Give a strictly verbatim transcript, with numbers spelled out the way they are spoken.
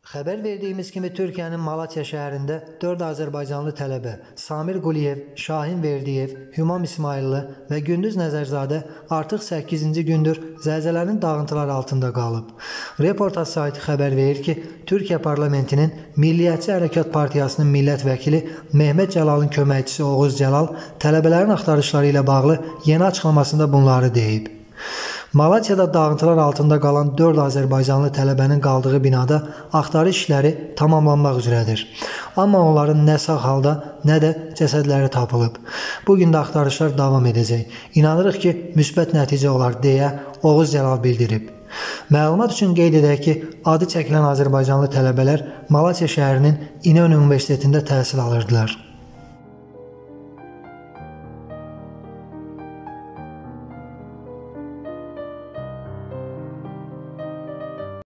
Xəbər verdiyimiz kimi Türkiyənin Malatya şəhərində dörd Azərbaycanlı tələbə Samir Quliyev, Şahin Verdiyev, Hümam İsmayıllı və Gündüz Nəzərzadə artıq səkkizinci gündür zəlzələnin dağıntıları altında qalıb. Reportaj saytı xəbər verir ki, Türkiyə parlamentinin Milliyyətçi Hərəkat Partiyasının millət vəkili Mehmet Cəlalın köməkçisi Oğuz Cəlal tələbələrin axtarışları ilə bağlı yeni açıqlamasında bunları deyib. Malatyada dağıntılar altında qalan dörd Azərbaycanlı tələbənin qaldığı binada axtarış işləri tamamlanmaq üzrədir. Amma onların nə sağ halda, nə də cəsədləri tapılıb. Bugün də axtarışlar davam edəcək. İnanırıq ki, müsbət nəticə olar, deyə Oğuz Cəlal bildirib. Məlumat üçün qeyd edək ki, adı çəkilən Azərbaycanlı tələbələr Malatya şəhərinin İnönü Universitetində təhsil alırdılar.